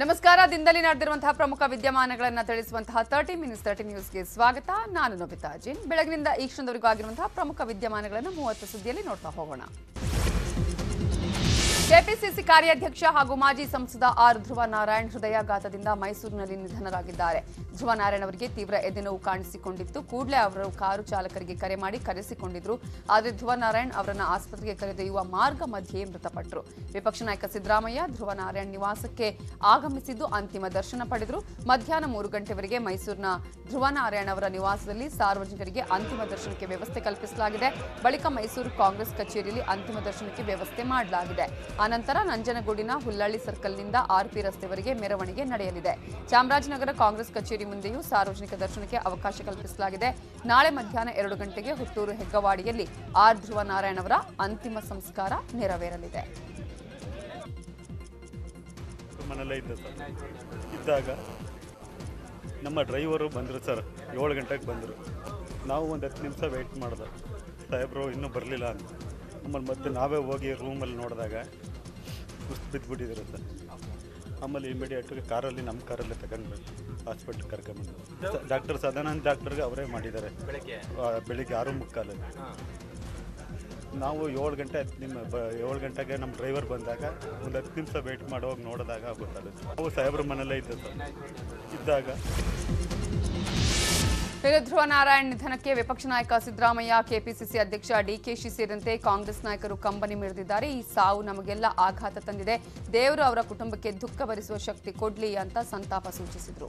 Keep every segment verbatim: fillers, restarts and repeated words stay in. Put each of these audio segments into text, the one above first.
ನಮಸ್ಕಾರ. ದಿನದಲ್ಲಿ ನಡೆದಿರುವಂತಹ ಪ್ರಮುಖ ವಿದ್ಯಮಾನಗಳನ್ನು ತಿಳಿಸುವಂತಹ ತರ್ಟಿ ಮಿನಿಟ್ಸ್ ತರ್ಟಿ ನ್ಯೂಸ್ಗೆ ಸ್ವಾಗತ. ನಾನು ನವಿತಾ ಜಿನ್. ಬೆಳಗಿನಿಂದ ಈ ಕ್ಷಣದವರೆಗೂ ಆಗಿರುವಂತಹ ಪ್ರಮುಖ ವಿದ್ಯಮಾನಗಳನ್ನು ಮೂವತ್ತು ಸುದ್ದಿಯಲ್ಲಿ ನೋಡ್ತಾ ಹೋಗೋಣ. ಕೆಪಿಸಿಸಿ ಕಾರ್ಯಾಧ್ಯಕ್ಷ ಹಾಗೂ ಮಾಜಿ ಸಂಸದ ಆರ್ ಧ್ರುವ ನಾರಾಯಣ್ ಹೃದಯಾಘಾತದಿಂದ ಮೈಸೂರಿನಲ್ಲಿ ನಿಧನರಾಗಿದ್ದಾರೆ. ಧ್ರುವ ನಾರಾಯಣ್ ಅವರಿಗೆ ತೀವ್ರ ಎದೆನೋವು ಕಾಣಿಸಿಕೊಂಡಿತ್ತು. ಕೂಡಲೇ ಅವರು ಕಾರು ಚಾಲಕರಿಗೆ ಕರೆ ಮಾಡಿ ಕರೆಸಿಕೊಂಡಿದ್ರು. ಆದರೆ ಧ್ರುವ ನಾರಾಯಣ್ ಅವರನ್ನು ಆಸ್ಪತ್ರೆಗೆ ಕರೆದೊಯ್ಯುವ ಮಾರ್ಗ ಮಧ್ಯೆ ಮೃತಪಟ್ಟರು. ವಿಪಕ್ಷ ನಾಯಕ ಸಿದ್ದರಾಮಯ್ಯ ಧ್ರುವ ನಾರಾಯಣ್ ನಿವಾಸಕ್ಕೆ ಆಗಮಿಸಿದ್ದು ಅಂತಿಮ ದರ್ಶನ ಪಡೆದರು. ಮಧ್ಯಾಹ್ನ ಮೂರು ಗಂಟೆವರೆಗೆ ಮೈಸೂರಿನ ಧ್ರುವ ನಾರಾಯಣ್ ಅವರ ನಿವಾಸದಲ್ಲಿ ಸಾರ್ವಜನಿಕರಿಗೆ ಅಂತಿಮ ದರ್ಶನಕ್ಕೆ ವ್ಯವಸ್ಥೆ ಕಲ್ಪಿಸಲಾಗಿದೆ. ಬಳಿಕ ಮೈಸೂರು ಕಾಂಗ್ರೆಸ್ ಕಚೇರಿಯಲ್ಲಿ ಅಂತಿಮ ದರ್ಶನಕ್ಕೆ ವ್ಯವಸ್ಥೆ ಮಾಡಲಾಗಿದೆ. ಅನಂತರ ನಂಜನಗೂಡಿನ ಹುಲ್ಲಳ್ಳಿ ಸರ್ಕಲ್ನಿಂದ ಆರ್ಪಿ ರಸ್ತೆವರೆಗೆ ಮೆರವಣಿಗೆ ನಡೆಯಲಿದೆ. ಚಾಮರಾಜನಗರ ಕಾಂಗ್ರೆಸ್ ಕಚೇರಿ ಮುಂದೆಯೂ ಸಾರ್ವಜನಿಕ ದರ್ಶನಕ್ಕೆ ಅವಕಾಶ ಕಲ್ಪಿಸಲಾಗಿದೆ. ನಾಳೆ ಮಧ್ಯಾಹ್ನ ಎರಡು ಗಂಟೆಗೆ ಹುಟ್ಟೂರು ಹೆಗ್ಗವಾಡಿಯಲ್ಲಿ ಆರ್ ಧ್ರುವ ನಾರಾಯಣ್ ಅವರ ಅಂತಿಮ ಸಂಸ್ಕಾರ ನೆರವೇರಲಿದೆ. ಮನೆಯಲ್ಲೇ ಇದ್ದೆ ಸರ್. ಇದ್ದಾಗ ನಮ್ಮ ಡ್ರೈವರು ಬಂದರು ಸರ್. ಏಳು ಗಂಟೆಗೆ ಬಂದರು. ನಾವು ಒಂದು ಹತ್ತು ನಿಮಿಷ ವೆಯ್ಟ್ ಮಾಡಿದೆ. ಸಾಹೇಬರು ಇನ್ನೂ ಬರಲಿಲ್ಲ ಅಂತ ಆಮೇಲೆ ಮತ್ತೆ ನಾವೇ ಹೋಗಿ ರೂಮಲ್ಲಿ ನೋಡಿದಾಗ ಕುಸ್ತು ಬಿದ್ದುಬಿಟ್ಟಿದ್ರು ಸರ್. ಆಮೇಲೆ ಇಮಿಡಿಯೇಟಾಗಿ ಕಾರಲ್ಲಿ ನಮ್ಮ ಕಾರಲ್ಲೇ ತಗೊಂಡು ಹಾಸ್ಪಿಟ್ಲಿಗೆ ಕರ್ಕೊಂಡ್ಬಂದು ಡಾಕ್ಟರ್ ಸದಾನಂದ್ ಡಾಕ್ಟರ್ಗೆ ಅವರೇ ಮಾಡಿದ್ದಾರೆ. ಬೆಳಿಗ್ಗೆ ಆರು ಮುಕ್ಕಾಲಲ್ಲಿ ನಾವು ಏಳು ಗಂಟೆ ಹತ್ತು ನಿಮ್ ಏಳು ಗಂಟೆಗೆ ನಮ್ಮ ಡ್ರೈವರ್ ಬಂದಾಗ ಒಂದು ಹತ್ತು ನಿಮಿಷ ವೆಯ್ಟ್ ಮಾಡೋಗಿ ನೋಡಿದಾಗ ಗೊತ್ತಾಗುತ್ತೆ. ನಾವು ಸಾಹೇಬ್ರ ಮನೆಯಲ್ಲೇ ಇದ್ದೆ ಸರ್. ಇದ್ದಾಗ ಧ್ರುವ ನಾರಾಯಣ್ ನಿಧನಕ್ಕೆ ವಿಪಕ್ಷ ನಾಯಕ ಸಿದ್ದರಾಮಯ್ಯ, ಕೆಪಿಸಿಸಿ ಅಧ್ಯಕ್ಷ ಡಿಕೆಶಿ ಸೇರಿದಂತೆ ಕಾಂಗ್ರೆಸ್ ನಾಯಕರು ಕಂಬನಿ ಮಿಡಿದಿದ್ದಾರೆ. ಈ ಸಾವು ನಮಗೆಲ್ಲ ಆಘಾತ ತಂದಿದೆ. ದೇವರು ಅವರ ಕುಟುಂಬಕ್ಕೆ ದುಃಖ ಭರಿಸುವ ಶಕ್ತಿ ಕೊಡ್ಲಿ ಅಂತ ಸಂತಾಪ ಸೂಚಿಸಿದರು.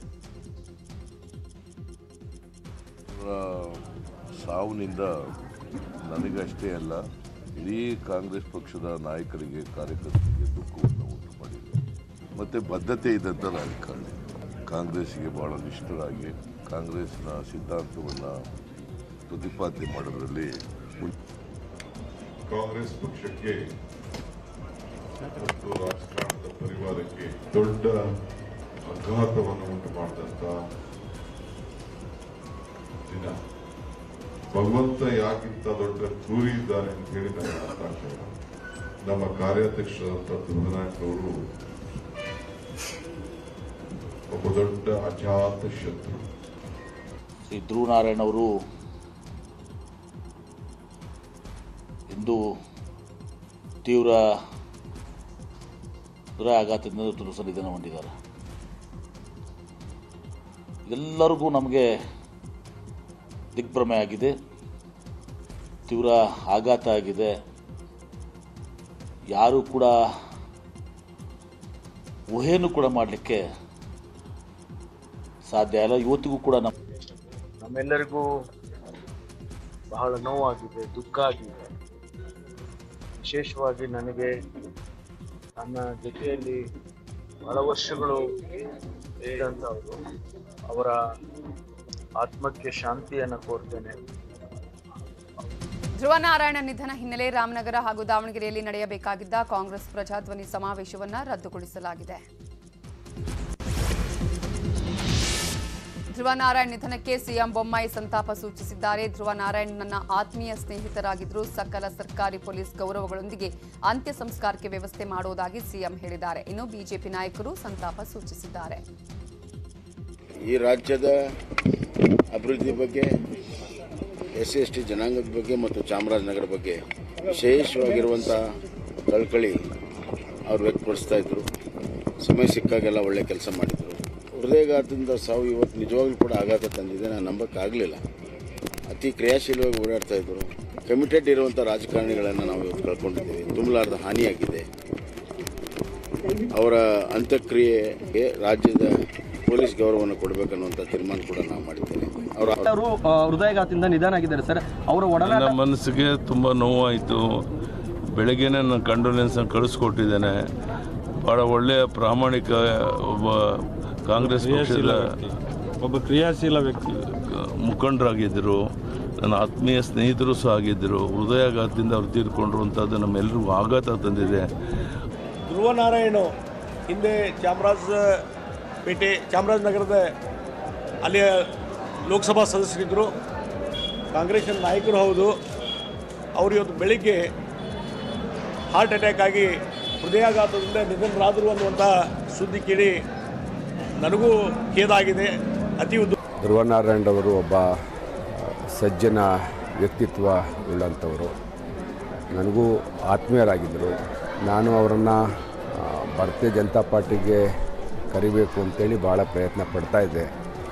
ಸಾವುನಿಂದ ನನಗಷ್ಟೇ ಅಲ್ಲ, ಇಡೀ ಕಾಂಗ್ರೆಸ್ ಪಕ್ಷದ ನಾಯಕರಿಗೆ, ಕಾರ್ಯಕರ್ತರಿಗೆ ದುಃಖವನ್ನು ಉಂಟು ಮಾಡಿದೆ. ಮತ್ತು ಬದ್ಧತೆ ಇದ್ದಂಥ ರಾಜಕಾರಣಿ, ಕಾಂಗ್ರೆಸ್ಗೆ ಭಾಳ ನಿಷ್ಠರಾಗಿ ಕಾಂಗ್ರೆಸ್ನ ಸಿದ್ಧಾಂತವನ್ನು ಪ್ರತಿಪಾದನೆ ಮಾಡೋದ್ರಲ್ಲಿ ಕಾಂಗ್ರೆಸ್ ಪಕ್ಷಕ್ಕೆ ಮತ್ತು ರಾಜಕಾರಣದ ಪರಿವಾರಕ್ಕೆ ದೊಡ್ಡ ಆಘಾತವನ್ನು ಉಂಟು ಮಾಡಿದಂಥ ದಿನ. ಭಗವಂತ ಯಾಕಿಂತ ದೊಡ್ಡ ಕ್ರೂರಿ ಇದ್ದಾರೆ ಅಂತ ಹೇಳಿ ನನಗೆ ಅರ್ಥ ಆಗ್ತದೆ. ನಮ್ಮ ಕಾರ್ಯಾಧ್ಯಕ್ಷರಾದಂಥ ಧ್ರುವನಾಯಕವರು ಒಬ್ಬ ದೊಡ್ಡ ಅಜಾತ ಶತ್ರು. ಶ್ರೀ ಧ್ರುವ ನಾರಾಯಣ್ ಅವರು ಇಂದು ತೀವ್ರ ಹೃದಯಾಘಾತದಿಂದ ತುರುಸ ನಿಧನ ಹೊಂದಿದ್ದಾರೆ. ಎಲ್ಲರಿಗೂ ನಮಗೆ ದಿಗ್ಭ್ರಮೆ ಆಗಿದೆ, ತೀವ್ರ ಆಘಾತ ಆಗಿದೆ. ಯಾರೂ ಕೂಡ ಊಹೆಯನ್ನು ಕೂಡ ಮಾಡಲಿಕ್ಕೆ ಸಾಧ್ಯ ಇಲ್ಲ. ಇವತ್ತಿಗೂ ಕೂಡ ನಮ್ಮ ನಮ್ಮೆಲ್ಲರಿಗೂ ಬಹಳ ನೋವಾಗಿದೆ, ದುಃಖ ಆಗಿದೆ. ವಿಶೇಷವಾಗಿ ನನಗೆ ನನ್ನ ಜೊತೆಯಲ್ಲಿ ಬಹಳ ವರ್ಷಗಳು ಇದ್ದಂಥವರು, ಅವರ ಆತ್ಮಕ್ಕೆ ಶಾಂತಿಯನ್ನು ಕೋರ್ತೇನೆ. ಧ್ರುವ ನಾರಾಯಣ ನಿಧನ ಹಿನ್ನೆಲೆ ರಾಮನಗರ ಹಾಗೂ ದಾವಣಗೆರೆಯಲ್ಲಿ ನಡೆಯಬೇಕಾಗಿದ್ದ ಕಾಂಗ್ರೆಸ್ ಪ್ರಜಾಧ್ವನಿ ಸಮಾವೇಶವನ್ನು ರದ್ದುಗೊಳಿಸಲಾಗಿದೆ. ಧ್ರುವ ನಾರಾಯಣ್ ನಿಧನಕ್ಕೆ ಸಿಎಂ ಬೊಮ್ಮಾಯಿ ಸಂತಾಪ ಸೂಚಿಸಿದ್ದಾರೆ. ಧ್ರುವ ನಾರಾಯಣ್ ನನ್ನ ಆತ್ಮೀಯ ಸ್ನೇಹಿತರಾಗಿದ್ದರು. ಸಕಲ ಸರ್ಕಾರಿ ಪೊಲೀಸ್ ಗೌರವಗಳೊಂದಿಗೆ ಅಂತ್ಯ ಸಂಸ್ಕಾರಕ್ಕೆ ವ್ಯವಸ್ಥೆ ಮಾಡುವುದಾಗಿ ಸಿಎಂ ಹೇಳಿದ್ದಾರೆ. ಇನ್ನು ಬಿಜೆಪಿ ನಾಯಕರು ಸಂತಾಪ ಸೂಚಿಸಿದ್ದಾರೆ. ಈ ರಾಜ್ಯದ ಅಭಿವೃದ್ಧಿ ಬಗ್ಗೆ, ಎಸ್ ಸಿ ಎಸ್ ಟಿ ಜನಾಂಗದ ಬಗ್ಗೆ ಮತ್ತು ಚಾಮರಾಜನಗರ ಬಗ್ಗೆ ವಿಶೇಷವಾಗಿರುವಂಥ ಕಳಕಳಿ ಅವ್ರು ವ್ಯಕ್ತಪಡಿಸ್ತಾ ಇದ್ರು. ಸಮಯ ಸಿಕ್ಕಾಗೆಲ್ಲ ಒಳ್ಳೆ ಕೆಲಸ ಮಾಡಿದರು. ಹೃದಯಾಘಾತದಿಂದ ಸಾವು ಇವತ್ತು ನಿಜವಾಗ್ಲೂ ಕೂಡ ಆಘಾತ ತಂದಿದೆ. ನಾನು ನಂಬಕ್ಕಾಗಲಿಲ್ಲ. ಅತಿ ಕ್ರಿಯಾಶೀಲವಾಗಿ ಓಡಾಡ್ತಾ ಇದ್ದರು. ಕಮಿಟೆಡ್ ಇರುವಂಥ ರಾಜಕಾರಣಿಗಳನ್ನು ನಾವು ಇವತ್ತು ಕಳ್ಕೊಂಡಿದ್ದೀವಿ. ತುಂಬಲಾರದ ಹಾನಿಯಾಗಿದೆ. ಅವರ ಅಂತ್ಯಕ್ರಿಯೆಗೆ ರಾಜ್ಯದ ಪೊಲೀಸ್ ಗೌರವವನ್ನು ಕೊಡಬೇಕನ್ನುವಂಥ ತೀರ್ಮಾನ ಕೂಡ ನಾವು ಮಾಡಿದ್ದೇವೆ. ಅವರು ಹೃದಯಾಘಾತದಿಂದ ನಿಧನ ಆಗಿದ್ದಾರೆ ಸರ್. ಅವರ ಒಡನಾಟ ಮನಸ್ಸಿಗೆ ತುಂಬ ನೋವಾಯಿತು. ಬೆಳಗ್ಗೆ ನಾನು ಕಂಡೋಲೆನ್ಸನ್ನು ಕಳಿಸ್ಕೊಟ್ಟಿದ್ದೇನೆ. ಭಾಳ ಒಳ್ಳೆಯ ಪ್ರಾಮಾಣಿಕ ಒಬ್ಬ ಕಾಂಗ್ರೆಸ್ ಪಕ್ಷದ ಒಬ್ಬ ಕ್ರಿಯಾಶೀಲ ವ್ಯಕ್ತಿ, ಮುಖಂಡರಾಗಿದ್ದರು. ನನ್ನ ಆತ್ಮೀಯ ಸ್ನೇಹಿತರು ಸಹ ಆಗಿದ್ದರು. ಹೃದಯಾಘಾತದಿಂದ ಅವ್ರು ತೀರ್ಕೊಂಡ್ರು ಅಂತದ್ದು ನಮ್ಮೆಲ್ಲರಿಗೂ ಆಘಾತ ತಂದಿದೆ. ಧ್ರುವ ನಾರಾಯಣ್ ಹಿಂದೆ ಚಾಮರಾಜಪೇಟೆ ಚಾಮರಾಜನಗರದ ಅಲ್ಲಿಯ ಲೋಕಸಭಾ ಸದಸ್ಯರಿದ್ದರು. ಕಾಂಗ್ರೆಸ್ನ ನಾಯಕರು ಹೌದು. ಅವರು ಇವತ್ತು ಬೆಳಿಗ್ಗೆ ಹಾರ್ಟ್ ಅಟ್ಯಾಕ್ ಆಗಿ ಹೃದಯಾಘಾತದಿಂದ ನಿಧನರಾದರು ಅನ್ನುವಂಥ ಸುದ್ದಿ ಕೇಳಿ ನನಗೂ ಖೇದಾಗಿದೆ. ಅತಿ ಉದ್ದ ಧ್ರುವನಾರಾಯಣರವರು ಒಬ್ಬ ಸಜ್ಜನ ವ್ಯಕ್ತಿತ್ವ ಉಳ್ಳಂಥವರು, ನನಗೂ ಆತ್ಮೀಯರಾಗಿದ್ದರು. ನಾನು ಅವರನ್ನು ಭಾರತೀಯ ಜನತಾ ಪಾರ್ಟಿಗೆ ಕರಿಬೇಕು ಅಂತೇಳಿ ಭಾಳ ಪ್ರಯತ್ನ ಪಡ್ತಾ ಇದ್ದೆ.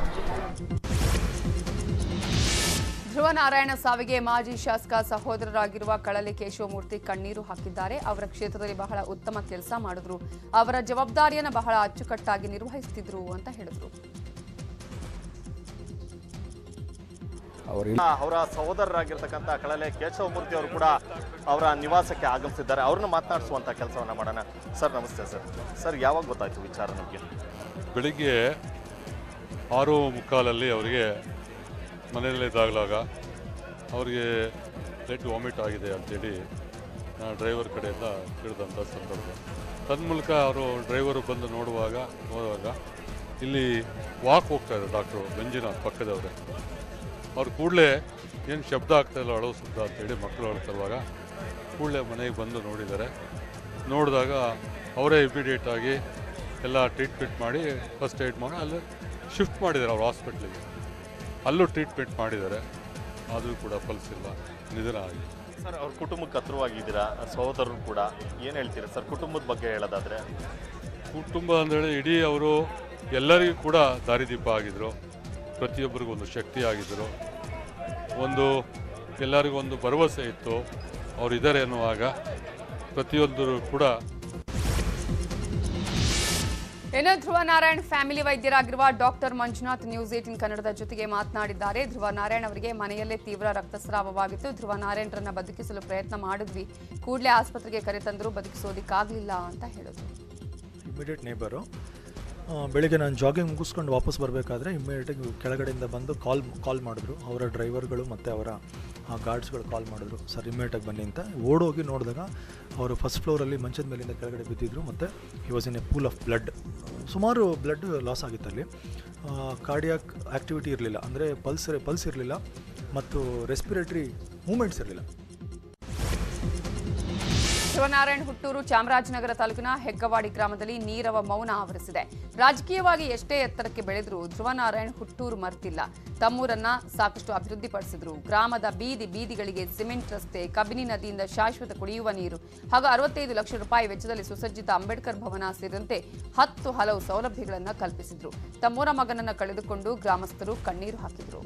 ಧ್ರುವನಾರಾಯಣ ಸಾವಿಗೆ ಮಾಜಿ ಶಾಸಕ ಸಹೋದರರಾಗಿರುವ ಕಳಲೆ ಕೇಶವಮೂರ್ತಿ ಕಣ್ಣೀರು ಹಾಕಿದ್ದಾರೆ. ಅವರ ಕ್ಷೇತ್ರದಲ್ಲಿ ಬಹಳ ಉತ್ತಮ ಕೆಲಸ ಮಾಡಿದ್ರು, ಅವರ ಜವಾಬ್ದಾರಿಯನ್ನು ಬಹಳ ಅಚ್ಚುಕಟ್ಟಾಗಿ ನಿರ್ವಹಿಸುತ್ತಿದ್ರು ಅಂತ ಹೇಳಿದ್ರು. ಅವರ ಸಹೋದರರಾಗಿರ್ತಕ್ಕಂಥ ಕಳಲೆ ಕೇಶವಮೂರ್ತಿ ಅವರು ಕೂಡ ಅವರ ನಿವಾಸಕ್ಕೆ ಆಗಮಿಸಿದ್ದಾರೆ. ಅವ್ರನ್ನ ಮಾತನಾಡಿಸುವಂತ ಕೆಲಸವನ್ನ ಮಾಡೋಣ. ಸರ್ ನಮಸ್ತೆ. ಸರ್ ಸರ್ ಯಾವಾಗ ಗೊತ್ತಾಯ್ತು ವಿಚಾರ ನಮಗೆ? ಬೆಳಿಗ್ಗೆ ಆರು ಮುಕ್ಕಾಲಲ್ಲಿ ಅವರಿಗೆ ಮನೆಯಲ್ಲಿದ್ದಾಗಲಾಗ ಅವರಿಗೆ ಬ್ಲಡ್ ವಾಮಿಟ್ ಆಗಿದೆ ಅಂತೇಳಿ ನಾನು ಡ್ರೈವರ್ ಕಡೆಯಿಂದ ತಿಳಿದಂಥ ಸಂದರ್ಭ. ತನ್ಮೂಲಕ ಅವರು ಡ್ರೈವರು ಬಂದು ನೋಡುವಾಗ ಹೋದಾಗ ಇಲ್ಲಿ ವಾಕ್ ಹೋಗ್ತಾ ಇದ್ದಾರೆ ಡಾಕ್ಟ್ರು ಮಂಜುನಾಥ್ ಪಕ್ಕದವರೇ. ಅವ್ರು ಕೂಡಲೇ ಏನು ಶಬ್ದ ಆಗ್ತಾಯಿಲ್ಲ, ಅಳೋ ಶಬ್ದ ಅಂತೇಳಿ ಮಕ್ಕಳು ಅಳ್ತಿರುವಾಗ ಕೂಡಲೇ ಮನೆಗೆ ಬಂದು ನೋಡಿದ್ದಾರೆ. ನೋಡಿದಾಗ ಅವರೇ ಇಮಿಡಿಯೇಟಾಗಿ ಎಲ್ಲ ಟ್ರೀಟ್ಮೆಂಟ್ ಮಾಡಿ ಫಸ್ಟ್ ಏಡ್ ಮಾಡಿ ಅಲ್ಲಿ ಶಿಫ್ಟ್ ಮಾಡಿದ್ದಾರೆ ಅವ್ರ ಹಾಸ್ಪಿಟ್ಲಿಗೆ. ಅಲ್ಲೂ ಟ್ರೀಟ್ಮೆಂಟ್ ಮಾಡಿದ್ದಾರೆ, ಆದರೂ ಕೂಡ ಫಲಿಸಿಲ್ಲ, ನಿಧನ ಆಗಿದೆ. ಸರ್ ಅವ್ರ ಕುಟುಂಬಕ್ಕೆ ಹತ್ರವಾಗಿದ್ದೀರಾ, ಸಹೋದರರು ಕೂಡ ಏನು ಹೇಳ್ತೀರಾ ಸರ್ ಕುಟುಂಬದ ಬಗ್ಗೆ ಹೇಳೋದಾದರೆ? ಕುಟುಂಬ ಅಂದೇಳಿ ಇಡೀ ಅವರು ಎಲ್ಲರಿಗೂ ಕೂಡ ದಾರಿದೀಪ ಆಗಿದ್ದರು, ಪ್ರತಿಯೊಬ್ಬರಿಗೂ ಒಂದು ಶಕ್ತಿ ಆಗಿದ್ದರು, ಒಂದು ಎಲ್ಲರಿಗೂ ಒಂದು ಭರವಸೆ ಇತ್ತು ಅವ್ರು ಇದ್ದಾರೆ ಎನ್ನುವಾಗ ಪ್ರತಿಯೊಂದರೂ ಕೂಡ. ಇನ್ನು ಧ್ರುವನಾರಾಯಣ್ ಫ್ಯಾಮಿಲಿ ವೈದ್ಯರಾಗಿರುವ ಡಾಕ್ಟರ್ ಮಂಜುನಾಥ್ ನ್ಯೂಸ್ ಏಟಿನ್ ಕನ್ನಡದ ಜೊತೆಗೆ ಮಾತನಾಡಿದ್ದಾರೆ. ಧ್ರುವನಾರಾಯಣ್ ಅವರಿಗೆ ಮನೆಯಲ್ಲೇ ತೀವ್ರ ರಕ್ತಸ್ರಾವವಾಗಿತ್ತು. ಧ್ರುವನಾರಾಯಣರನ್ನ ಬದುಕಿಸಲು ಪ್ರಯತ್ನ ಮಾಡಿದ್ವಿ, ಕೂಡಲೇ ಆಸ್ಪತ್ರೆಗೆ ಕರೆತಂದರೂ ಬದುಕಿಸೋದಿಕ್ಕಾಗಲಿಲ್ಲ ಅಂತ ಹೇಳಿದ್ರು. ಇಮಿಡಿಯೇಟ್ ನೇಬರು ಬೆಳಿಗ್ಗೆ ನಾನು ಜಾಗಿಂಗ್ ಮುಗಿಸ್ಕೊಂಡು ವಾಪಸ್ ಬರಬೇಕಾದ್ರೆ ಇಮಿಡಿಯೇಟಾಗಿ ಕೆಳಗಡೆಯಿಂದ ಬಂದು ಕಾಲ್ ಕಾಲ್ ಮಾಡಿದ್ರು. ಅವರ ಡ್ರೈವರ್ಗಳು ಮತ್ತು ಅವರ ಗಾರ್ಡ್ಸ್ಗಳು ಕಾಲ್ ಮಾಡಿದ್ರು, ಸರ್ ಇಮಿಡಿಯೇಟಾಗಿ ಬನ್ನಿ ಅಂತ. ಓಡೋಗಿ ನೋಡಿದಾಗ ಅವರು ಫಸ್ಟ್ ಫ್ಲೋರಲ್ಲಿ ಮಂಚದ ಮೇಲಿಂದ ಕೆಳಗಡೆ ಬಿದ್ದಿದ್ರು ಮತ್ತು he was in a pool of blood. ಸುಮಾರು ಬ್ಲಡ್ ಲಾಸ್ ಆಗಿತ್ತಲ್ಲಿ. ಕಾರ್ಡಿಯಾಕ್ ಆ್ಯಕ್ಟಿವಿಟಿ ಇರಲಿಲ್ಲ, ಅಂದರೆ ಪಲ್ಸ್ ಪಲ್ಸ್ ಇರಲಿಲ್ಲ ಮತ್ತು ರೆಸ್ಪಿರೇಟರಿ ಮೂಮೆಂಟ್ಸ್ ಇರಲಿಲ್ಲ. ಧ್ರುವನಾರಾಯಣ್ ಹುಟ್ಟೂರು ಚಾಮರಾಜನಗರ ತಾಲೂಕಿನ ಹೆಗ್ಗವಾಡಿ ಗ್ರಾಮದಲ್ಲಿ ನೀರವ ಮೌನ ಆವರಿಸಿದೆ. ರಾಜಕೀಯವಾಗಿ ಎಷ್ಟೇ ಎತ್ತರಕ್ಕೆ ಬೆಳೆದರೂ ಧ್ರುವನಾರಾಯಣ್ ಹುಟ್ಟೂರು ಮರ್ತಿಲ್ಲ. ತಮ್ಮೂರನ್ನ ಸಾಕಷ್ಟು ಅಭಿವೃದ್ಧಿಪಡಿಸಿದ್ರು. ಗ್ರಾಮದ ಬೀದಿ ಬೀದಿಗಳಿಗೆ ಸಿಮೆಂಟ್ ರಸ್ತೆ, ಕಬಿನಿ ನದಿಯಿಂದ ಶಾಶ್ವತ ಕುಡಿಯುವ ನೀರು ಹಾಗೂ ಅರವತ್ತೈದು ಲಕ್ಷ ರೂಪಾಯಿ ವೆಚ್ಚದಲ್ಲಿ ಸುಸಜ್ಜಿತ ಅಂಬೇಡ್ಕರ್ ಭವನ ಸೇರಿದಂತೆ ಹತ್ತು ಹಲವು ಸೌಲಭ್ಯಗಳನ್ನು ಕಲ್ಪಿಸಿದ್ರು. ತಮ್ಮೂರ ಮಗನನ್ನ ಕಳೆದುಕೊಂಡು ಗ್ರಾಮಸ್ಥರು ಕಣ್ಣೀರು ಹಾಕಿದ್ರು.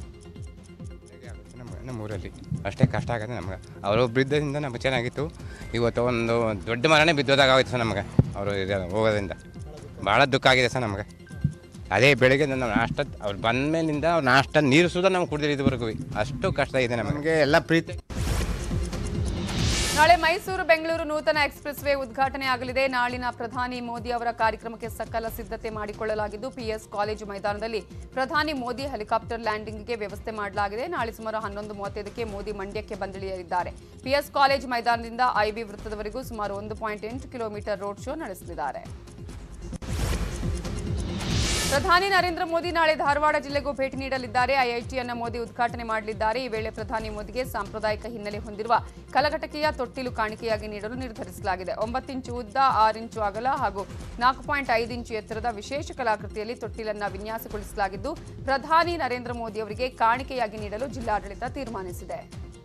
ನಮ್ಮೂರಲ್ಲಿ ಅಷ್ಟೇ ಕಷ್ಟ ಆಗುತ್ತೆ ನಮ್ಗೆ. ಅವರು ಬಿದ್ದದಿಂದ ನಮ್ಗೆ ಚೆನ್ನಾಗಿತ್ತು. ಇವತ್ತು ಒಂದು ದೊಡ್ಡ ಮರನೇ ಬಿದ್ದೋದಾಗ ಆಗೋಯ್ತು ಸರ್ ನಮಗೆ. ಅವರು ಹೋಗೋದ್ರಿಂದ ಭಾಳ ದುಃಖ ಆಗಿದೆ ಸರ್ ನಮಗೆ. ಅದೇ ಬೆಳಗ್ಗೆ ನಾವು ನಾಷ್ಟ ಅವ್ರು ಬಂದ ಮೇಲಿಂದ ಅವ್ರು ನಾಷ್ಟ ನೀರು ಸುದ ನಮ್ಗೆ ಕುಡಿದಿರೋ ಇದುವರೆಗೂ ಅಷ್ಟು ಕಷ್ಟ ಇದೆ ನಮಗೆ. ಎಲ್ಲ ಪ್ರೀತಿ. ನಾಳೆ ಮೈಸೂರು ಬೆಂಗಳೂರು ನೂತನ ಎಕ್ಸ್ಪ್ರೆಸ್ ವೇ ಉದ್ಘಾಟನೆ ಆಗಲಿದೆ. ನಾಳಿನ ಪ್ರಧಾನಿ ಮೋದಿ ಅವರ ಕಾರ್ಯಕ್ರಮಕ್ಕೆ ಸಕಲ ಸಿದ್ಧತೆ ಮಾಡಿಕೊಳ್ಳಲಾಗಿದ್ದು ಪಿಎಸ್ ಕಾಲೇಜು ಮೈದಾನದಲ್ಲಿ ಪ್ರಧಾನಿ ಮೋದಿ ಹೆಲಿಕಾಪ್ಟರ್ ಲ್ಯಾಂಡಿಂಗ್ಗೆ ವ್ಯವಸ್ಥೆ ಮಾಡಲಾಗಿದೆ. ನಾಳೆ ಸುಮಾರು ಹನ್ನೊಂದು ಮೂವತ್ತೈದಕ್ಕೆ ಮೋದಿ ಮಂಡ್ಯಕ್ಕೆ ಬಂದಿಳಿಯಲಿದ್ದಾರೆ. ಪಿಎಸ್ ಕಾಲೇಜು ಮೈದಾನದಿಂದ ಐಬಿ ವೃತ್ತದವರೆಗೂ ಸುಮಾರು ಒಂದು ಪಾಯಿಂಟ್ ಎಂಟು ಕಿಲೋಮೀಟರ್ ರೋಡ್ ಶೋ ನಡೆಸಲಿದ್ದಾರೆ. ಪ್ರಧಾನಿ ನರೇಂದ್ರ ಮೋದಿ ನಾಳೆ ಧಾರವಾಡ ಜಿಲ್ಲೆಗೂ ಭೇಟಿ ನೀಡಲಿದ್ದಾರೆ. ಐಐಟಿಯನ್ನು ಮೋದಿ ಉದ್ಘಾಟನೆ ಮಾಡಲಿದ್ದಾರೆ. ಈ ವೇಳೆ ಪ್ರಧಾನಿ ಮೋದಿಗೆ ಸಾಂಪ್ರದಾಯಿಕ ಹಿನ್ನೆಲೆ ಹೊಂದಿರುವ ಕಲಘಟಕಿಯ ತೊಟ್ಟಿಲು ಕಾಣಿಕೆಯಾಗಿ ನೀಡಲು ನಿರ್ಧರಿಸಲಾಗಿದೆ. ಒಂಬತ್ತು ಇಂಚು ಉದ್ದ, ಆರು ಇಂಚು ಅಗಲ ಹಾಗೂ ನಾಲ್ಕು ಪಾಯಿಂಟ್ ಐದು ಇಂಚು ಎತ್ತರದ ವಿಶೇಷ ಕಲಾಕೃತಿಯಲ್ಲಿ ತೊಟ್ಟಿಲನ್ನು ವಿನ್ಯಾಸಗೊಳಿಸಲಾಗಿದ್ದು ಪ್ರಧಾನಿ ನರೇಂದ್ರ ಮೋದಿ ಅವರಿಗೆ ಕಾಣಿಕೆಯಾಗಿ ನೀಡಲು ಜಿಲ್ಲಾಡಳಿತ ತೀರ್ಮಾನಿಸಿದೆ.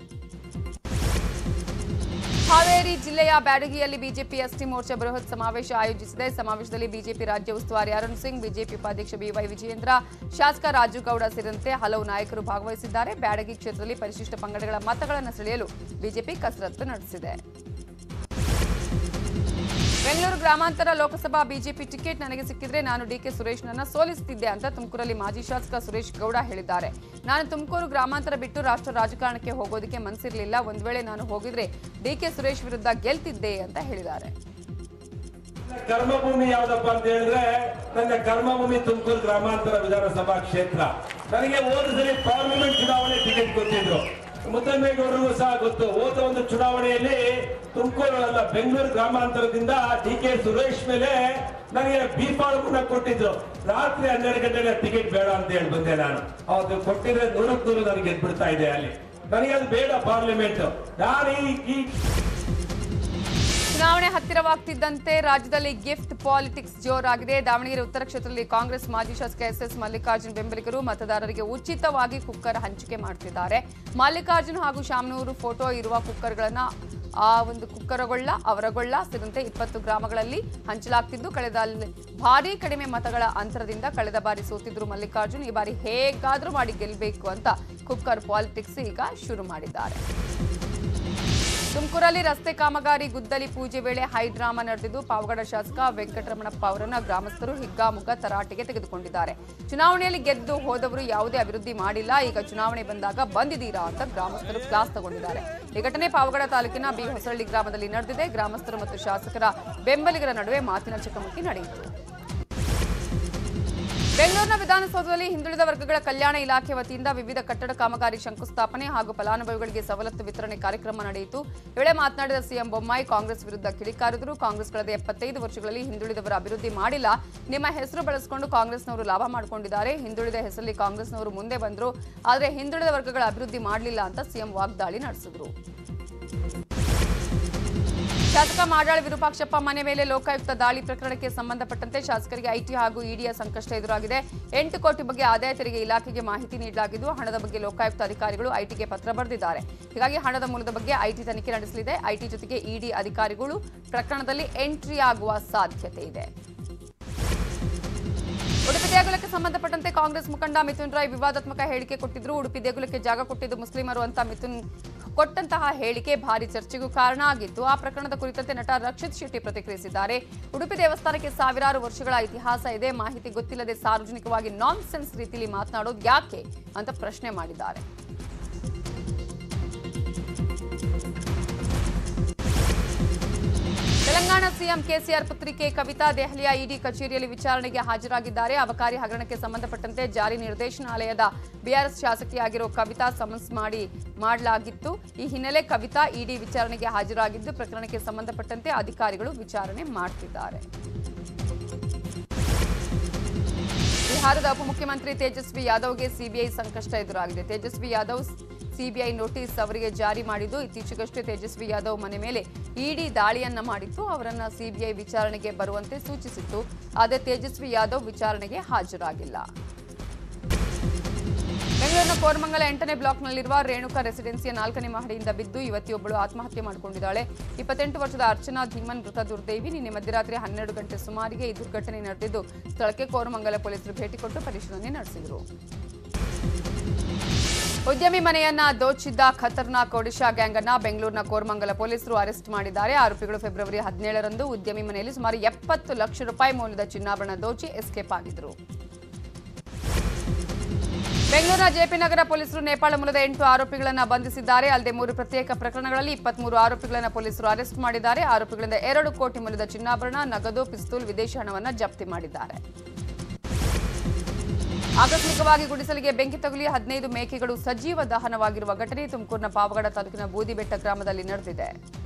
ಹಾವೇರಿ ಜಿಲ್ಲೆಯ ಬ್ಯಾಡಗಿಯಲ್ಲಿ ಬಿಜೆಪಿ ಎಸ್ಟಿ ಮೋರ್ಚಾ ಬೃಹತ್ ಸಮಾವೇಶ ಆಯೋಜಿಸಿದೆ. ಸಮಾವೇಶದಲ್ಲಿ ಬಿಜೆಪಿ ರಾಜ್ಯ ಉಸ್ತುವಾರಿ ಅರುಣ್ ಸಿಂಗ್, ಬಿಜೆಪಿ ಉಪಾಧ್ಯಕ್ಷ ಬಿವೈ ವಿಜಯೇಂದ್ರ, ಶಾಸಕ ರಾಜು ಗೌಡ ಸೇರಿದಂತೆ ಹಲವು ನಾಯಕರು ಭಾಗವಹಿಸಿದ್ದಾರೆ. ಬ್ಯಾಡಗಿ ಕ್ಷೇತ್ರದಲ್ಲಿ ಪರಿಶಿಷ್ಟ ಪಂಗಡಗಳ ಮತಗಳನ್ನು ಸೆಳೆಯಲು ಬಿಜೆಪಿ ಕಸರತ್ತು ನಡೆಸಿದೆ. ಬೆಂಗಳೂರು ಗ್ರಾಮಾಂತರ ಲೋಕಸಭಾ ಬಿಜೆಪಿ ಟಿಕೆಟ್ ನನಗೆ ಸಿಕ್ಕಿದ್ರೆ ನಾನು ಡಿಕೆ ಸುರೇಶ್ನನ್ನ ಸೋಲಿಸುತ್ತಿದ್ದೆ ಅಂತ ತುಮಕೂರಲ್ಲಿ ಮಾಜಿ ಶಾಸಕ ಸುರೇಶ್ ಗೌಡ ಹೇಳಿದ್ದಾರೆ. ನಾನು ತುಮಕೂರು ಗ್ರಾಮಾಂತರ ಬಿಟ್ಟು ರಾಷ್ಟ್ರ ರಾಜಕಾರಣಕ್ಕೆ ಹೋಗೋದಕ್ಕೆ ಮನಸ್ಸಿರಲಿಲ್ಲ. ಒಂದು ವೇಳೆ ನಾನು ಹೋಗಿದ್ರೆ ಡಿಕೆ ಸುರೇಶ್ ವಿರುದ್ಧ ಗೆಲ್ತಿದ್ದೆ ಅಂತ ಹೇಳಿದ್ದಾರೆ. ಕರ್ಮಭೂಮಿ ಯಾವ್ದಪ್ಪ ಅಂತ ಹೇಳಿದ್ರೆ ನನ್ನ ಕರ್ಮಭೂಮಿ ತುಮಕೂರು ಗ್ರಾಮಾಂತರ ವಿಧಾನಸಭಾ ಕ್ಷೇತ್ರ. ನನಗೆ ಹೋದ ಸರಿ ಪಾರ್ಲಿಮೆಂಟ್ ಚುನಾವಣೆ ಟಿಕೆಟ್ ಕೊಟ್ಟಿದ್ರು. ಮುದ್ದಮ್ಮೇಗೌಡರಿಗೂ ಸಹ ಗೊತ್ತು. ಹೋದ ಒಂದು ಚುನಾವಣೆಯಲ್ಲಿ ತುಮಕೂರು ಅಲ್ಲ ಬೆಂಗಳೂರು ಗ್ರಾಮಾಂತರದಿಂದ ಡಿ ಕೆ ಸುರೇಶ್ ಮೇಲೆ ನನಗೆ ಬೀಫಾರ್ಮನ್ನ ಕೊಟ್ಟಿದ್ರು. ರಾತ್ರಿ ಹನ್ನೆರಡು ಗಂಟೆಗೆ ಟಿಕೆಟ್ ಬೇಡ ಅಂತ ಹೇಳಿ ಬಂದೆ ನಾನು. ಅವತ್ತು ಕೊಟ್ಟಿದ್ರೆ ನೂರಕ್ಕೆ ನೂರು ನನಗೆ ಗೆದ್ಬಿಡ್ತಾ ಇದೆ. ಅಲ್ಲಿ ನನಗೆ ಅದು ಬೇಡ ಪಾರ್ಲಿಮೆಂಟ್. ನಾನು ಈ ಚುನಾವಣೆ ಹತ್ತಿರವಾಗ್ತಿದ್ದಂತೆ ರಾಜ್ಯದಲ್ಲಿ ಗಿಫ್ಟ್ ಪಾಲಿಟಿಕ್ಸ್ ಜೋರಾಗಿದೆ. ದಾವಣಗೆರೆ ಉತ್ತರ ಕ್ಷೇತ್ರದಲ್ಲಿ ಕಾಂಗ್ರೆಸ್ ಮಾಜಿ ಶಾಸಕ ಎಸ್ ಎಸ್ ಮಲ್ಲಿಕಾರ್ಜುನ್ ಬೆಂಬಲಿಗರು ಮತದಾರರಿಗೆ ಉಚಿತವಾಗಿ ಕುಕ್ಕರ್ ಹಂಚಿಕೆ ಮಾಡ್ತಿದ್ದಾರೆ. ಮಲ್ಲಿಕಾರ್ಜುನ್ ಹಾಗೂ ಶಾಮನೂರು ಫೋಟೋ ಇರುವ ಕುಕ್ಕರ್ಗಳನ್ನ ಆ ಒಂದು ಕುಕ್ಕರಗೊಳ್ಳ ಅವರಗೊಳ್ಳ ಸೇರಿದಂತೆ ಇಪ್ಪತ್ತು ಗ್ರಾಮಗಳಲ್ಲಿ ಹಂಚಲಾಗ್ತಿದ್ದು ಕಳೆದ ಭಾರಿ ಕಡಿಮೆ ಮತಗಳ ಅಂತರದಿಂದ ಕಳೆದ ಬಾರಿ ಸೋತಿದ್ರು ಮಲ್ಲಿಕಾರ್ಜುನ್. ಈ ಬಾರಿ ಹೇಗಾದ್ರೂ ಮಾಡಿ ಗೆಲ್ಲಬೇಕು ಅಂತ ಕುಕ್ಕರ್ ಪಾಲಿಟಿಕ್ಸ್ ಈಗ ಶುರು ಮಾಡಿದ್ದಾರೆ. ತುಮಕೂರಲ್ಲಿ ರಸ್ತೆ ಕಾಮಗಾರಿ ಗುದ್ದಲಿ ಪೂಜೆ ವೇಳೆ ಹೈಡ್ರಾಮಾ ನಡೆದಿದ್ದು ಪಾವಗಡ ಶಾಸಕ ವೆಂಕಟರಮಣಪ್ಪ ಅವರನ್ನ ಗ್ರಾಮಸ್ಥರು ಹಿಗ್ಗಾಮುಗ್ಗಾ ತರಾಟೆಗೆ ತೆಗೆದುಕೊಂಡಿದ್ದಾರೆ. ಚುನಾವಣೆಯಲ್ಲಿ ಗೆದ್ದು ಹೋದವರು ಯಾವುದೇ ಅಭಿವೃದ್ಧಿ ಮಾಡಿಲ್ಲ, ಈಗ ಚುನಾವಣೆ ಬಂದಾಗ ಬಂದಿದ್ದೀರಾ ಅಂತ ಗ್ರಾಮಸ್ಥರು ಕ್ಲಾಸ್ ತಗೊಂಡಿದ್ದಾರೆ. ಈ ಘಟನೆ ಪಾವಗಡ ತಾಲೂಕಿನ ಬಿ ಹೊಸಳ್ಳಿ ಗ್ರಾಮದಲ್ಲಿ ನಡೆದಿದೆ. ಗ್ರಾಮಸ್ಥರು ಮತ್ತು ಶಾಸಕರ ಬೆಂಬಲಿಗರ ನಡುವೆ ಮಾತಿನ ಚಕಮಕಿ ನಡೆಯಿತು. ಬೆಂಗಳೂರಿನ ವಿಧಾನಸೌಧದಲ್ಲಿ ಹಿಂದುಳಿದ ವರ್ಗಗಳ ಕಲ್ಯಾಣ ಇಲಾಖೆ ವತಿಯಿಂದ ವಿವಿಧ ಕಟ್ಟಡ ಕಾಮಗಾರಿ ಶಂಕುಸ್ಥಾಪನೆ ಹಾಗೂ ಫಲಾನುಭವಿಗಳಿಗೆ ಸವಲತ್ತು ವಿತರಣೆ ಕಾರ್ಯಕ್ರಮ ನಡೆಯಿತು. ಈ ವೇಳೆ ಮಾತನಾಡಿದ ಸಿಎಂ ಬೊಮ್ಮಾಯಿ ಕಾಂಗ್ರೆಸ್ ವಿರುದ್ಧ ಕಿಡಿಕಾರಿದರು. ಕಾಂಗ್ರೆಸ್ ಕಳೆದ ಎಪ್ಪತ್ತೈದು ವರ್ಷಗಳಲ್ಲಿ ಹಿಂದುಳಿದವರ ಅಭಿವೃದ್ಧಿ ಮಾಡಿಲ್ಲ, ನಿಮ್ಮ ಹೆಸರು ಬಳಸಿಕೊಂಡು ಕಾಂಗ್ರೆಸ್ನವರು ಲಾಭ ಮಾಡಿಕೊಂಡಿದ್ದಾರೆ. ಹಿಂದುಳಿದ ಹೆಸರಲ್ಲಿ ಕಾಂಗ್ರೆಸ್ನವರು ಮುಂದೆ ಬಂದರು, ಆದರೆ ಹಿಂದುಳಿದ ವರ್ಗಗಳ ಅಭಿವೃದ್ಧಿ ಮಾಡಲಿಲ್ಲ ಅಂತ ಸಿಎಂ ವಾಗ್ದಾಳಿ ನಡೆಸಿದರು. ಶಾಸಕ ಮಾಡಾಳ್ ವಿರೂಪಾಕ್ಷಪ್ಪ ಮನೆ ಮೇಲೆ ಲೋಕಾಯುಕ್ತ ದಾಳಿ ಪ್ರಕರಣಕ್ಕೆ ಸಂಬಂಧಪಟ್ಟಂತೆ ಶಾಸಕರಿಗೆ ಐಟಿ ಹಾಗೂ ಇಡಿಯ ಸಂಕಷ್ಟ ಎದುರಾಗಿದೆ. ಎಂಟು ಕೋಟಿ ಬಗ್ಗೆ ಆದಾಯ ತೆರಿಗೆ ಇಲಾಖೆಗೆ ಮಾಹಿತಿ ನೀಡಲಾಗಿದ್ದು ಹಣದ ಬಗ್ಗೆ ಲೋಕಾಯುಕ್ತ ಅಧಿಕಾರಿಗಳು ಐಟಿಗೆ ಪತ್ರ ಬರೆದಿದ್ದಾರೆ. ಹೀಗಾಗಿ ಹಣದ ಮೂಲದ ಬಗ್ಗೆ ಐಟಿ ತನಿಖೆ ನಡೆಸಲಿದೆ. ಐಟಿ ಜೊತೆಗೆ ಇಡಿ ಅಧಿಕಾರಿಗಳು ಪ್ರಕರಣದಲ್ಲಿ ಎಂಟ್ರಿ ಆಗುವ ಸಾಧ್ಯತೆ ಇದೆ. ಉಡುಪಿ ದೇಗುಲಕ್ಕೆ ಸಂಬಂಧಪಟ್ಟಂತೆ ಕಾಂಗ್ರೆಸ್ ಮುಖಂಡ ಮಿಥುನ್ ರಾಯ್ ವಿವಾದಾತ್ಮಕ ಹೇಳಿಕೆ ಕೊಟ್ಟಿದ್ರು. ಉಡುಪಿ ದೇಗುಲಕ್ಕೆ ಜಾಗ ಕೊಟ್ಟಿದ್ದು ಮುಸ್ಲಿಮರು ಅಂತ ಮಿಥುನ್ ಕೊಟ್ಟಂತಹ ಹೇಳಿಕೆ ಭಾರಿ ಚರ್ಚೆಗೂ ಕಾರಣ ಆಗಿತ್ತು. ಆ ಪ್ರಕರಣದ ಕುರಿತಂತೆ ನಟ ರಕ್ಷಿತ್ ಶೆಟ್ಟಿ ಪ್ರತಿಕ್ರಿಯಿಸಿದ್ದಾರೆ. ಉಡುಪಿ ದೇವಸ್ಥಾನಕ್ಕೆ ಸಾವಿರಾರು ವರ್ಷಗಳ ಇತಿಹಾಸ ಇದೆ, ಮಾಹಿತಿ ಗೊತ್ತಿಲ್ಲದೆ ಸಾರ್ವಜನಿಕವಾಗಿ ನಾನ್ ಸೆನ್ಸ್ ರೀತಿಯಲ್ಲಿ ಮಾತನಾಡೋದು ಯಾಕೆ ಅಂತ ಪ್ರಶ್ನೆ ಮಾಡಿದ್ದಾರೆ. ತೆಲಂಗಾಣ ಸಿಎಂ ಕೆಸಿಆರ್ ಪುತ್ರಿ ಕೆ ಕವಿತಾ ದೆಹಲಿಯ ಇಡಿ ಕಚೇರಿಯಲ್ಲಿ ವಿಚಾರಣೆಗೆ ಹಾಜರಾಗಿದ್ದಾರೆ. ಅಬಕಾರಿ ಹಗರಣಕ್ಕೆ ಸಂಬಂಧಪಟ್ಟಂತೆ ಜಾರಿ ನಿರ್ದೇಶನಾಲಯದ ಬಿಆರ್ಎಸ್ ಶಾಸಕಿಯಾಗಿರೋ ಕವಿತಾ ಸಮನ್ಸ್ ಮಾಡಿ ಮಾಡಲಾಗಿತ್ತು. ಈ ಹಿನ್ನೆಲೆ ಕವಿತಾ ಇಡಿ ವಿಚಾರಣೆಗೆ ಹಾಜರಾಗಿದ್ದು ಪ್ರಕರಣಕ್ಕೆ ಸಂಬಂಧಪಟ್ಟಂತೆ ಅಧಿಕಾರಿಗಳು ವಿಚಾರಣೆ ಮಾಡುತ್ತಿದ್ದಾರೆ. ಬಿಹಾರದ ಉಪಮುಖ್ಯಮಂತ್ರಿ ತೇಜಸ್ವಿ ಯಾದವ್ಗೆ ಸಿಬಿಐ ಸಂಕಷ್ಟ ಎದುರಾಗಿದೆ. ತೇಜಸ್ವಿ ಯಾದವ್ ಸಿಬಿಐ ನೋಟಿಸ್ ಅವರಿಗೆ ಜಾರಿ ಮಾಡಿದ್ದು ಇತ್ತೀಚೆಗಷ್ಟೇ ತೇಜಸ್ವಿ ಯಾದವ್ ಮನೆ ಮೇಲೆ ಇಡಿ ದಾಳಿಯನ್ನ ಮಾಡಿತ್ತು. ಅವರನ್ನ ಸಿಬಿಐ ವಿಚಾರಣೆಗೆ ಬರುವಂತೆ ಸೂಚಿಸಿತ್ತು. ಆದರೆ ತೇಜಸ್ವಿ ಯಾದವ್ ವಿಚಾರಣೆಗೆ ಹಾಜರಾಗಿಲ್ಲ. ಬೆಂಗಳೂರಿನ ಕೋರಮಂಗಲ ಎಂಟನೇ ಬ್ಲಾಕ್ನಲ್ಲಿರುವ ರೇಣುಕಾ ರೆಸಿಡೆನ್ಸಿಯ ನಾಲ್ಕನೇ ಮಹಡಿಯಿಂದ ಬಿದ್ದು ಯುವತಿಯೊಬ್ಬಳು ಆತ್ಮಹತ್ಯೆ ಮಾಡಿಕೊಂಡಿದ್ದಾಳೆ. ಇಪ್ಪತ್ತೆಂಟು ವರ್ಷದ ಅರ್ಚನಾ ಧೀಮನ್ ಮೃತ ದುರ್ದೈವಿ. ನಿನ್ನೆ ಮಧ್ಯರಾತ್ರಿ ಹನ್ನೆರಡು ಗಂಟೆ ಸುಮಾರಿಗೆ ಈ ದುರ್ಘಟನೆ ನಡೆದಿದ್ದು ಸ್ಥಳಕ್ಕೆ ಕೋರಮಂಗಲ ಪೊಲೀಸರು ಭೇಟಿ ಕೊಟ್ಟು ಪರಿಶೀಲನೆ ನಡೆಸಿದರು. ಉದ್ಯಮಿ ಮನೆಯನ್ನ ದೋಚಿದ್ದ ಖತರ್ನಾಕ್ ಒಡಿಶಾ ಗ್ಯಾಂಗ್ ಅನ್ನ ಬೆಂಗಳೂರಿನ ಕೋರಮಂಗಲ ಪೊಲೀಸರು ಅರೆಸ್ಟ್ ಮಾಡಿದ್ದಾರೆ. ಆರೋಪಿಗಳು ಫೆಬ್ರವರಿ ಹದಿನೇಳರಂದು ಉದ್ಯಮಿ ಮನೆಯಲ್ಲಿ ಸುಮಾರು ಎಪ್ಪತ್ತು ಲಕ್ಷ ರೂಪಾಯಿ ಮೌಲ್ಯದ ಚಿನ್ನಾಭರಣ ದೋಚಿ ಎಸ್ಕೇಪ್ ಆಗಿದ್ರು. ಬೆಂಗಳೂರಿನ ಜೆಪಿ ನಗರ ಪೊಲೀಸರು ನೇಪಾಳ ಮೂಲದ ಎಂಟು ಆರೋಪಿಗಳನ್ನು ಬಂಧಿಸಿದ್ದಾರೆ. ಅಲ್ಲದೆ ಮೂರು ಪ್ರತ್ಯೇಕ ಪ್ರಕರಣಗಳಲ್ಲಿ ಇಪ್ಪತ್ಮೂರು ಆರೋಪಿಗಳನ್ನು ಪೊಲೀಸರು ಅರೆಸ್ಟ್ ಮಾಡಿದ್ದಾರೆ. ಆರೋಪಿಗಳಿಂದ ಎರಡು ಕೋಟಿ ಮೌಲ್ಯದ ಚಿನ್ನಾಭರಣ, ನಗದು, ಪಿಸ್ತೂಲ್, ವಿದೇಶಿ ಹಣವನ್ನು ಜಪ್ತಿ ಮಾಡಿದ್ದಾರೆ. ಆಕಸ್ಮಿಕವಾಗಿ ಗುಡಿಸಲಿಗೆ ಬೆಂಕಿ ತಗುಲಿ ಹದಿನೈದು ಮೇಕೆಗಳು ಸಜೀವ ದಹನವಾಗಿರುವ ಘಟನೆ ತುಮಕೂರಿನ ಪಾವಗಡ ತಾಲೂಕಿನ ಬೂದಿಬೆಟ್ಟ ಗ್ರಾಮದಲ್ಲಿ ನಡೆದಿದೆ.